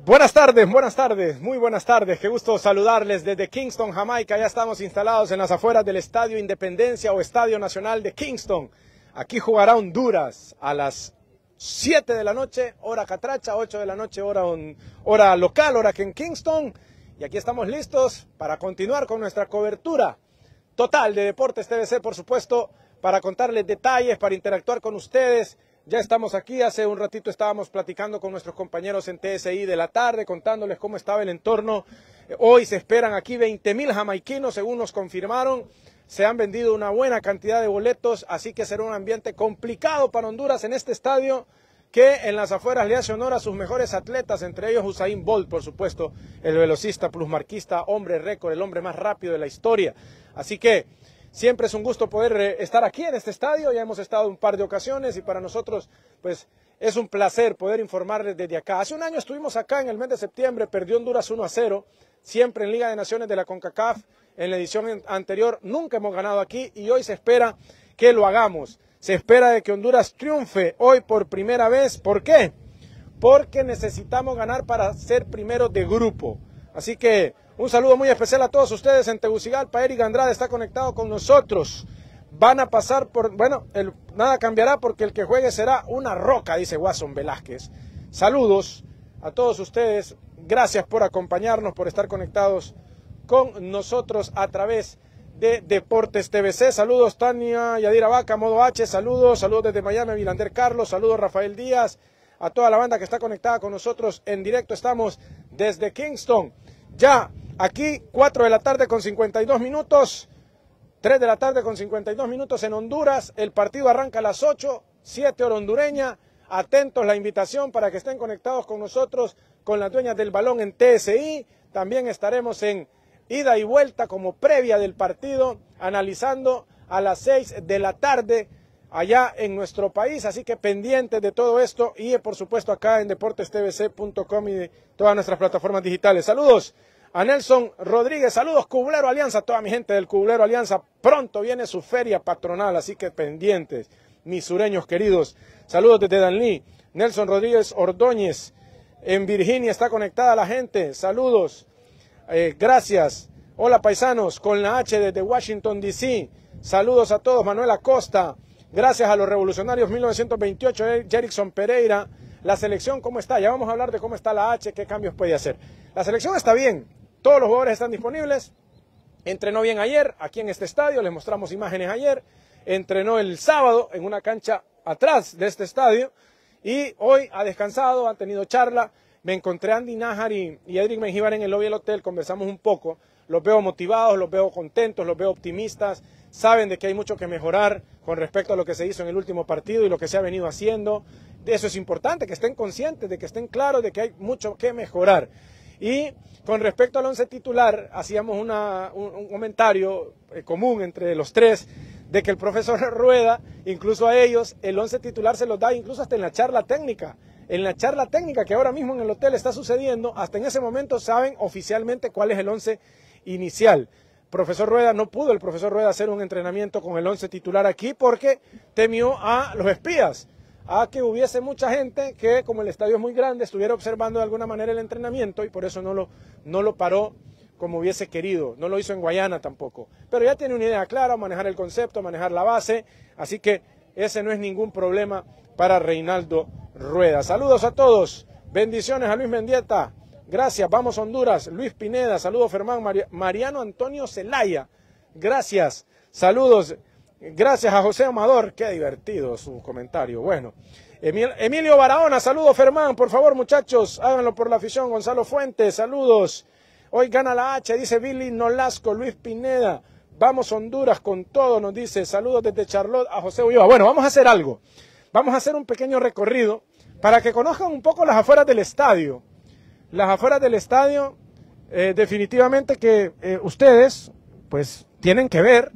Buenas tardes, muy buenas tardes. Qué gusto saludarles desde Kingston, Jamaica. Ya estamos instalados en las afueras del Estadio Independencia o Estadio Nacional de Kingston. Aquí jugará Honduras a las 7 de la noche, hora catracha, 8 de la noche, hora local, hora que en Kingston. Y aquí estamos listos para continuar con nuestra cobertura total de Deportes TVC, por supuesto, para contarles detalles, para interactuar con ustedes. Ya estamos aquí, hace un ratito estábamos platicando con nuestros compañeros en TSI de la tarde, contándoles cómo estaba el entorno. Hoy se esperan aquí 20,000 jamaiquinos, según nos confirmaron. Se han vendido una buena cantidad de boletos, así que será un ambiente complicado para Honduras en este estadio, que en las afueras le hace honor a sus mejores atletas, entre ellos Usain Bolt, por supuesto, el velocista plusmarquista, hombre récord, el hombre más rápido de la historia. Así que siempre es un gusto poder estar aquí en este estadio. Ya hemos estado un par de ocasiones y para nosotros pues es un placer poder informarles desde acá. Hace un año estuvimos acá en el mes de septiembre, perdió Honduras 1-0, siempre en Liga de Naciones de la CONCACAF. En la edición anterior nunca hemos ganado aquí y hoy se espera que lo hagamos. Se espera de que Honduras triunfe hoy por primera vez. ¿Por qué? Porque necesitamos ganar para ser primeros de grupo. Así que un saludo muy especial a todos ustedes en Tegucigalpa. Eric Andrade está conectado con nosotros. Van a pasar por... Bueno, nada cambiará porque el que juegue será una roca, dice Watson Velázquez. Saludos a todos ustedes. Gracias por acompañarnos, por estar conectados con nosotros a través de Deportes TVC. Saludos Tania Yadira Vaca, Modo H. Saludos desde Miami, Vilander Carlos. Saludos Rafael Díaz. A toda la banda que está conectada con nosotros en directo. Estamos desde Kingston. Ya aquí 4 de la tarde con 52 minutos, 3 de la tarde con 52 minutos en Honduras. El partido arranca a las 8, 7 hora hondureña. Atentos la invitación para que estén conectados con nosotros, con las dueñas del balón en TSI. También estaremos en ida y vuelta como previa del partido, analizando a las 6 de la tarde allá en nuestro país. Así que pendientes de todo esto y por supuesto acá en deportestvc.com y de todas nuestras plataformas digitales. Saludos a Nelson Rodríguez, saludos Cublero Alianza, toda mi gente del Cublero Alianza. Pronto viene su feria patronal, así que pendientes, mis sureños queridos. Saludos desde Danlí. Nelson Rodríguez Ordóñez, en Virginia está conectada la gente. Saludos, gracias. Hola paisanos, con la H desde Washington DC. Saludos a todos. Manuel Acosta, gracias a los revolucionarios 1928, Jerickson Pereira. La selección, ¿cómo está? Ya vamos a hablar de cómo está la H, qué cambios puede hacer. La selección está bien, todos los jugadores están disponibles. Entrenó bien ayer, aquí en este estadio, les mostramos imágenes ayer. Entrenó el sábado en una cancha atrás de este estadio. Y hoy ha descansado, ha tenido charla. Me encontré a Andy Nájar y Edric Mengíbar en el lobby del hotel, conversamos un poco. Los veo motivados, los veo contentos, los veo optimistas. Saben de que hay mucho que mejorar con respecto a lo que se hizo en el último partido y lo que se ha venido haciendo. Eso es importante, que estén conscientes, de que estén claros de que hay mucho que mejorar. Y con respecto al 11 titular, hacíamos un comentario común entre los tres, de que el profesor Rueda, incluso a ellos, el 11 titular se los da incluso hasta en la charla técnica. En la charla técnica que ahora mismo en el hotel está sucediendo, hasta en ese momento saben oficialmente cuál es el 11 inicial. Profesor Rueda, no pudo el profesor Rueda hacer un entrenamiento con el 11 titular aquí porque temió a los espías, a que hubiese mucha gente que, como el estadio es muy grande, estuviera observando de alguna manera el entrenamiento y por eso no lo paró como hubiese querido. No lo hizo en Guayana tampoco. Pero ya tiene una idea clara, manejar el concepto, manejar la base, así que ese no es ningún problema para Reinaldo Rueda. Saludos a todos, bendiciones a Luis Mendieta, gracias, vamos Honduras. Luis Pineda, saludos Fermán. Mariano Antonio Zelaya, gracias, saludos. Gracias a José Amador, qué divertido su comentario. Bueno, Emilio Barahona, saludos Fermán, por favor muchachos, háganlo por la afición. Gonzalo Fuentes, saludos. Hoy gana la H, dice Billy Nolasco. Luis Pineda, vamos Honduras con todo, nos dice. Saludos desde Charlotte a José Ulloa. Bueno, vamos a hacer algo. Vamos a hacer un pequeño recorrido para que conozcan un poco las afueras del estadio. Las afueras del estadio, definitivamente que ustedes, pues, tienen que ver.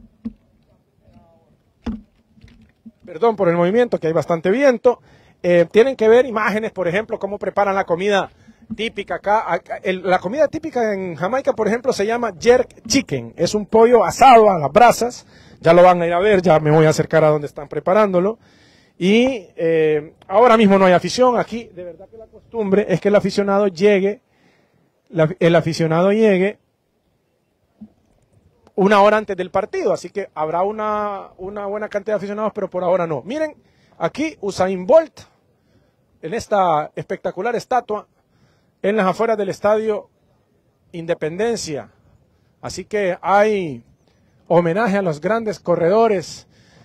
Perdón por el movimiento, que hay bastante viento. Tienen que ver imágenes, por ejemplo, cómo preparan la comida típica acá. La comida típica en Jamaica, por ejemplo, se llama jerk chicken. Es un pollo asado a las brasas. Ya lo van a ir a ver, ya me voy a acercar a donde están preparándolo. Y ahora mismo no hay afición. Aquí, de verdad que la costumbre es que el aficionado llegue, una hora antes del partido. Así que habrá una buena cantidad de aficionados, pero por ahora no. Miren, aquí Usain Bolt, en esta espectacular estatua, en las afueras del Estadio Independencia. Así que hay homenaje a los grandes corredores.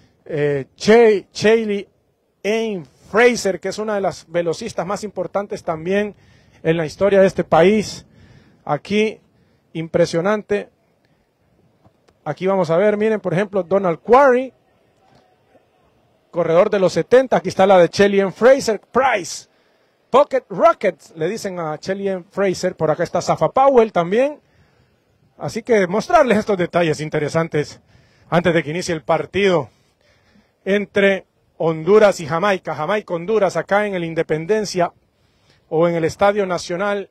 Shelly Ann Fraser, que es una de las velocistas más importantes también en la historia de este país. Aquí, impresionante. Aquí vamos a ver, miren, por ejemplo, Donald Quarry, corredor de los 70. Aquí está la de Shelly Ann Fraser Price. Pocket Rocket, le dicen a Shelly Ann Fraser. Por acá está Safa Powell también. Así que mostrarles estos detalles interesantes antes de que inicie el partido entre Honduras y Jamaica. Jamaica-Honduras acá en el Independencia o en el Estadio Nacional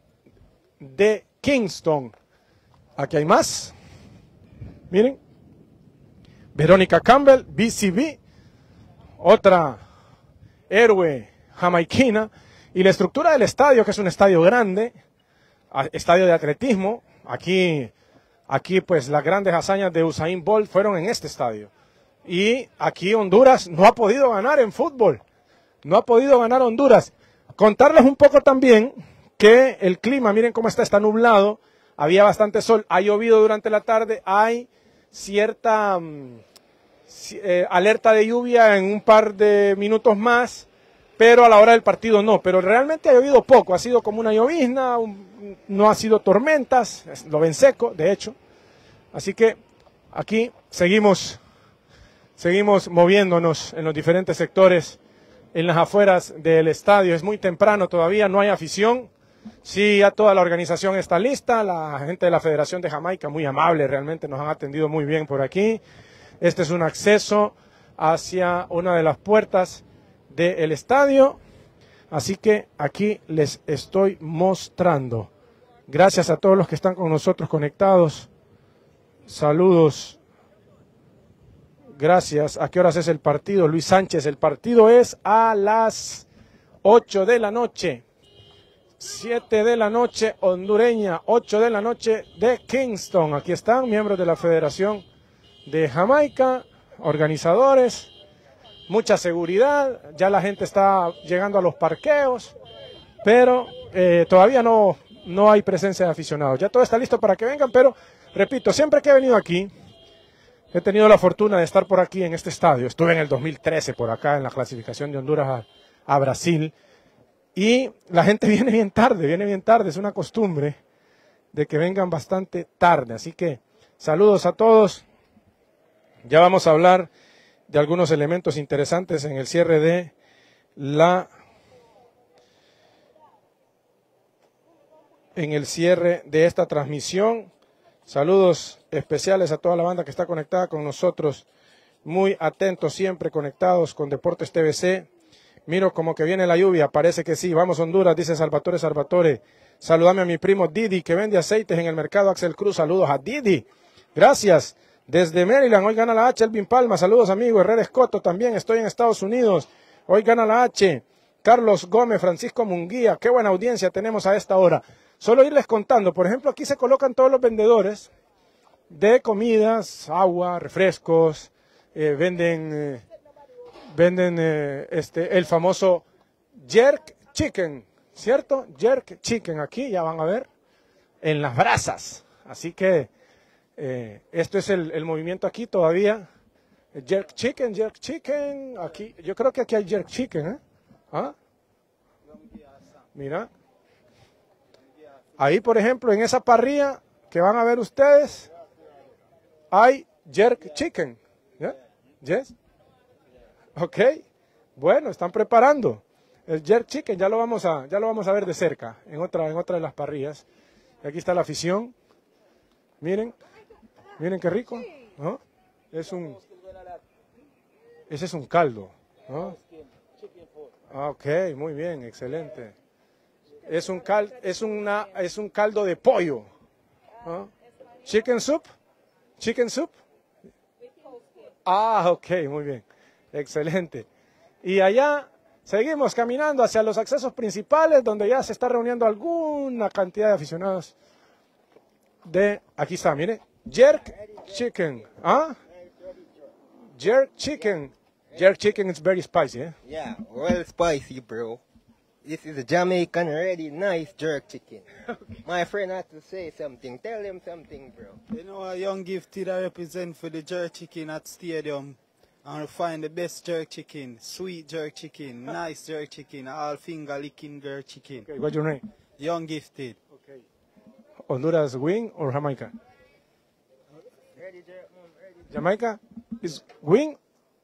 de Kingston. Aquí hay más. Miren. Verónica Campbell, BCB, otra héroe jamaiquina. Y la estructura del estadio, que es un estadio grande, estadio de atletismo. Aquí pues las grandes hazañas de Usain Bolt fueron en este estadio. Y aquí Honduras no ha podido ganar en fútbol. No ha podido ganar Honduras. Contarles un poco también que el clima, miren cómo está nublado. Había bastante sol, ha llovido durante la tarde. Hay cierta alerta de lluvia en un par de minutos más, pero a la hora del partido no. Pero realmente ha llovido poco, ha sido como una llovizna, no ha sido tormentas, lo ven seco, de hecho. Así que aquí seguimos moviéndonos en los diferentes sectores, en las afueras del estadio. Es muy temprano todavía, no hay afición. Sí, ya toda la organización está lista, la gente de la Federación de Jamaica, muy amable, realmente nos han atendido muy bien por aquí. Este es un acceso hacia una de las puertas del estadio, así que aquí les estoy mostrando. Gracias a todos los que están con nosotros conectados. Saludos. Gracias. ¿A qué horas es el partido? Luis Sánchez, el partido es a las 8 de la noche. 7 de la noche hondureña, 8 de la noche de Kingston. Aquí están miembros de la Federación de Jamaica, organizadores, mucha seguridad, ya la gente está llegando a los parqueos, pero todavía no hay presencia de aficionados. Ya todo está listo para que vengan, pero repito, siempre que he venido aquí, he tenido la fortuna de estar por aquí en este estadio. Estuve en el 2013 por acá en la clasificación de Honduras a Brasil. Y la gente viene bien tarde, es una costumbre de que vengan bastante tarde. Así que saludos a todos. Ya vamos a hablar de algunos elementos interesantes en el cierre de esta transmisión. Saludos especiales a toda la banda que está conectada con nosotros. Muy atentos siempre, conectados con Deportes TVC. Miro como que viene la lluvia, parece que sí. Vamos Honduras, dice Salvatore. Saludame a mi primo Didi, que vende aceites en el mercado Axel Cruz. Saludos a Didi. Gracias. Desde Maryland, hoy gana la H, Elvin Palma. Saludos, amigo. Herrera Escoto también. Estoy en Estados Unidos. Hoy gana la H. Carlos Gómez, Francisco Munguía. Qué buena audiencia tenemos a esta hora. Solo irles contando. Por ejemplo, aquí se colocan todos los vendedores de comidas, agua, refrescos. Venden el famoso jerk chicken, ¿cierto? Jerk chicken, aquí ya van a ver, en las brasas. Así que esto es el movimiento aquí todavía. Jerk chicken, aquí, yo creo que aquí hay jerk chicken, ¿eh? ¿Ah? Mira. Ahí, por ejemplo, en esa parrilla que van a ver ustedes, hay jerk chicken. ¿Yeah? Yes. Ok, bueno, están preparando el jerk chicken, ya lo vamos a ver de cerca en otra de las parrillas. Y aquí está la afición. Miren qué rico, ¿no? Ese es un caldo, ¿no? Ok, muy bien, excelente. Es un caldo de pollo, ¿no? Chicken soup. Ah, ok, muy bien. Excelente. Y allá seguimos caminando hacia los accesos principales, donde ya se está reuniendo alguna cantidad de aficionados aquí está, mire, Jerk Chicken, ¿ah? Jerk Chicken. Jerk Chicken is very spicy, eh? Yeah, well spicy, bro. This is a Jamaican ready, nice jerk chicken. Okay. My friend had to say something. Tell them something, bro. You know, a young gifted I represent for the jerk chicken at stadium. And find the best jerk chicken, sweet jerk chicken, nice jerk chicken, all finger licking jerk chicken. Okay, what's your name? Young gifted. Okay. Honduras wing or Jamaica? Ready, jerk, ready. Jamaica is wing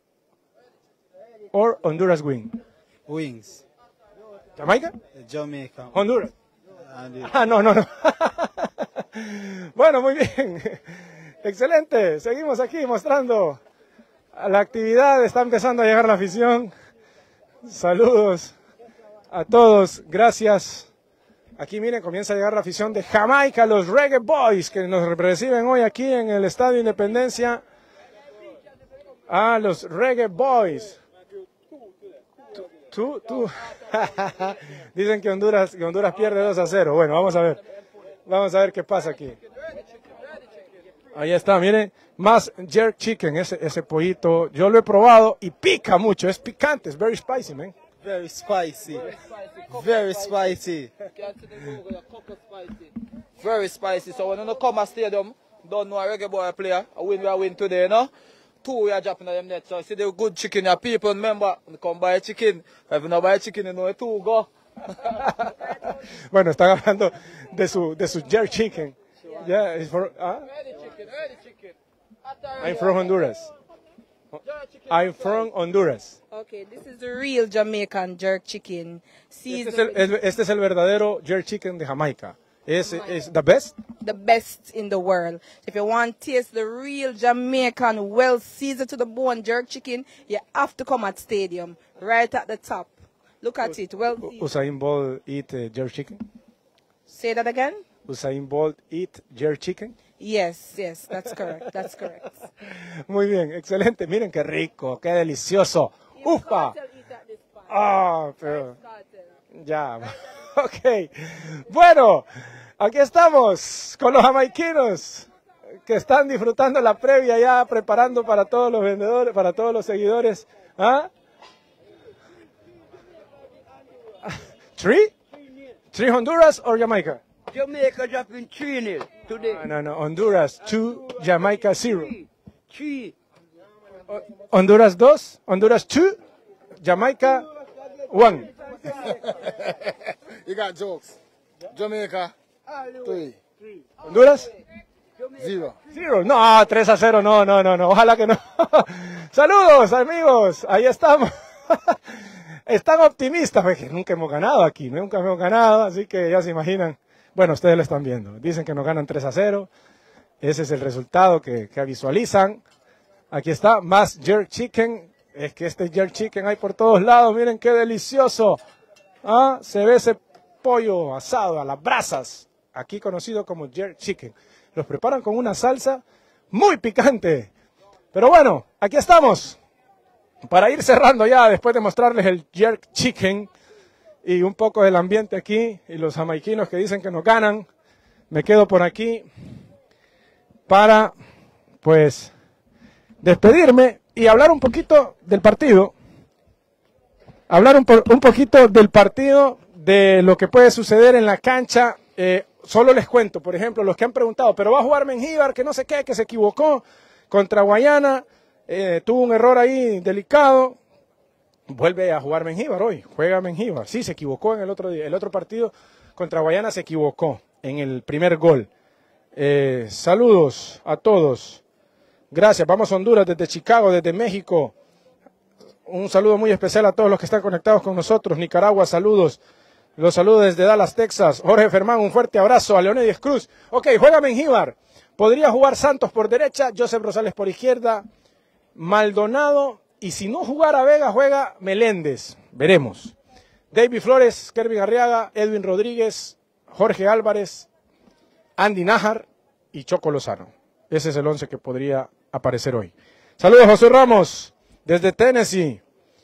or Honduras wing? Wings. Jamaica? Jamaica. Honduras. Ah, no. Bueno, muy bien. Excelente. Seguimos aquí mostrando la actividad. Está empezando a llegar la afición. Saludos a todos. Gracias. Aquí miren, comienza a llegar la afición de Jamaica, los Reggae Boys, que nos reciben hoy aquí en el Estadio Independencia. Ah, los Reggae Boys. Tú. Dicen que Honduras pierde 2-0. Bueno, vamos a ver. Vamos a ver qué pasa aquí. Ahí está, miren. Más jerk chicken, ese pollito. Yo lo he probado y pica mucho. Es picante, es very spicy, man. Very spicy. Very spicy. Very spicy. So when you come to stadium, don't know a reggae boy player. We win today, no? 2 we are dropping on them net. So see the good chicken, your people remember, come buy chicken. If you no buy chicken, you know 2 go. Bueno, están hablando de su jerk chicken. Yeah, it's for, Early chicken. I'm from Honduras. I'm from Honduras. Okay, this is the real Jamaican jerk chicken. Este es el verdadero jerk chicken de Jamaica. Is the best? The best in the world. If you want to taste the real Jamaican, well seasoned to the bone jerk chicken, you have to come at Stadium, right at the top. Look at it, well seasoned. Usain Bolt eat jerk chicken? Say that again? Usain Bolt eat jerk chicken? Yes, that's correct, Muy bien, excelente. Miren qué rico, qué delicioso. ¡Ufa! Ah, pero... Ya, ok. Bueno, aquí estamos con los jamaiquinos que están disfrutando la previa ya, preparando para todos los vendedores, para todos los seguidores. ¿Ah? ¿Three Honduras or Jamaica? Jamaica dropping 3-0 today. No. Honduras 2, Jamaica 0. 3. Honduras 2, Honduras 2, Jamaica 1. You got jokes. Jamaica 3. Honduras 0. 0. No, 3-0, no. Ojalá que no. Saludos, amigos. Ahí estamos. Están optimistas, porque nunca hemos ganado aquí. Nunca hemos ganado, así que ya se imaginan. Bueno, ustedes lo están viendo. Dicen que nos ganan 3-0. Ese es el resultado que visualizan. Aquí está, más jerk chicken. Es que este jerk chicken hay por todos lados. Miren qué delicioso. Ah, se ve ese pollo asado a las brasas. Aquí conocido como jerk chicken. Los preparan con una salsa muy picante. Pero bueno, aquí estamos. Para ir cerrando ya, después de mostrarles el jerk chicken y un poco del ambiente aquí y los jamaiquinos que dicen que nos ganan, me quedo por aquí para, pues, despedirme y hablar un poquito del partido. Hablar un poquito del partido, de lo que puede suceder en la cancha. Solo les cuento, por ejemplo, los que han preguntado, pero va a jugar Mengíbar, que no sé qué, que se equivocó contra Guayana, tuvo un error ahí delicado. Vuelve a jugar Mengíbar hoy, juega Mengíbar. Sí, se equivocó en el otro partido contra Guayana, se equivocó en el primer gol. Saludos a todos. Gracias, vamos a Honduras desde Chicago, desde México. Un saludo muy especial a todos los que están conectados con nosotros. Nicaragua, saludos. Los saludo desde Dallas, Texas. Jorge Fermán, un fuerte abrazo. A Leonidas Cruz. Ok, juega Mengíbar. Podría jugar Santos por derecha, Joseph Rosales por izquierda, Maldonado. Y si no jugara Vega, juega Meléndez. Veremos. David Flores, Kervin Arriaga, Edwin Rodríguez, Jorge Álvarez, Andy Nájar y Choco Lozano. Ese es el 11 que podría aparecer hoy. Saludos, José Ramos, desde Tennessee.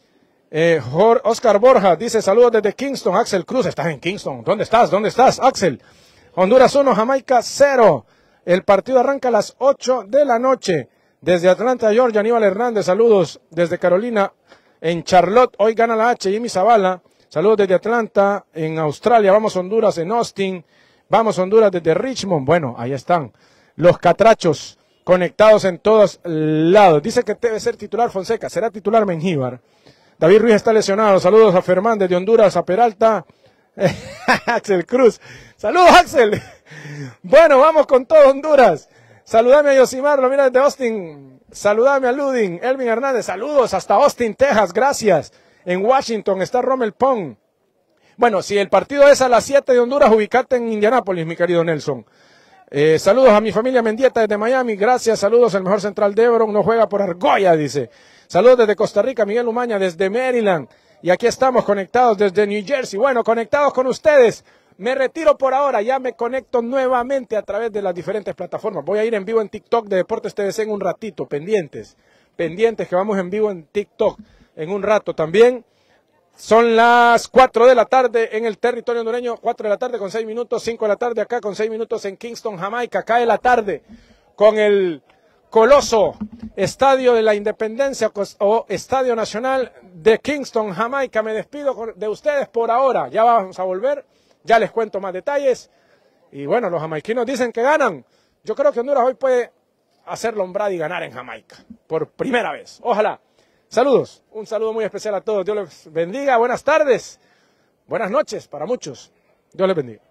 Oscar Borja dice saludos desde Kingston. Axel Cruz, estás en Kingston. ¿Dónde estás? ¿Dónde estás, Axel? Honduras 1, Jamaica 0. El partido arranca a las 8 de la noche. Desde Atlanta, Georgia, Aníbal Hernández, saludos. Desde Carolina, en Charlotte, hoy gana la H, Jimmy Zavala. Saludos desde Atlanta, en Australia. Vamos Honduras, en Austin. Vamos Honduras desde Richmond. Bueno, ahí están los catrachos conectados en todos lados. Dice que debe ser titular Fonseca. Será titular Mengíbar. David Ruiz está lesionado. Saludos a Fernández de Honduras, a Peralta. Axel Cruz. Saludos, Axel. Bueno, vamos con todo Honduras. Saludame a Yosimar, lo mira desde Austin. Saludame a Ludin. Elvin Hernández, saludos hasta Austin, Texas. Gracias. En Washington está Rommel Pong. Bueno, si el partido es a las 7 de Honduras, ubicate en Indianápolis, mi querido Nelson. Saludos a mi familia Mendieta desde Miami. Gracias. Saludos, el mejor central de Hebron. No juega por Argolla, dice. Saludos desde Costa Rica, Miguel Umaña, desde Maryland. Y aquí estamos conectados desde New Jersey. Bueno, conectados con ustedes. Me retiro por ahora, ya me conecto nuevamente a través de las diferentes plataformas. Voy a ir en vivo en TikTok de Deportes TVC en un ratito, pendientes que vamos en vivo en TikTok en un rato también. Son las 4 de la tarde en el territorio hondureño, 4 de la tarde con 6 minutos, 5 de la tarde acá con 6 minutos en Kingston, Jamaica. Cae la tarde con el coloso Estadio de la Independencia o Estadio Nacional de Kingston, Jamaica. Me despido de ustedes por ahora, ya vamos a volver. Ya les cuento más detalles. Y bueno, los jamaiquinos dicen que ganan. Yo creo que Honduras hoy puede hacer lombrada y ganar en Jamaica. Por primera vez. Ojalá. Saludos. Un saludo muy especial a todos. Dios les bendiga. Buenas tardes. Buenas noches para muchos. Dios les bendiga.